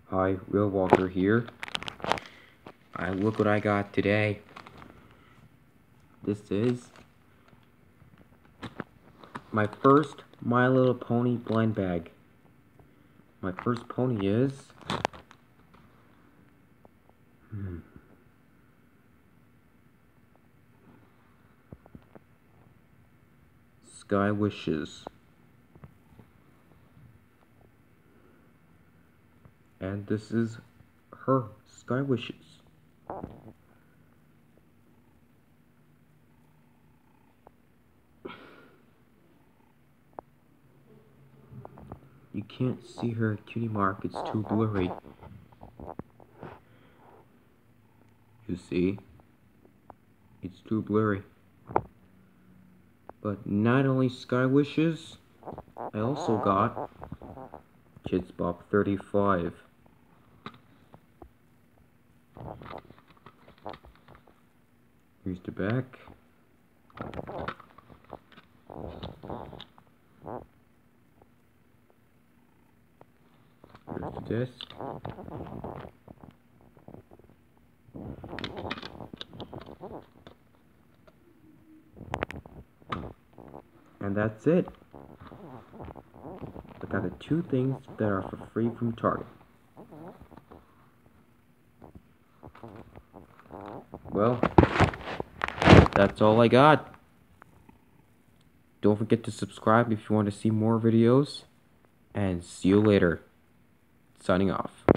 Hi, Will Walker here. Look what I got today. This is my first My Little Pony blind bag. My first pony is Sky Wishes. And this is her Sky Wishes. You can't see her cutie mark, it's too blurry. You see? It's too blurry. But not only Sky Wishes, I also got Kids Bop 35. Here's the back. Here's the disc. And that's it. I got the two things that are for free from Target. Well, that's all I got. Don't forget to subscribe if you want to see more videos. And see you later. Signing off.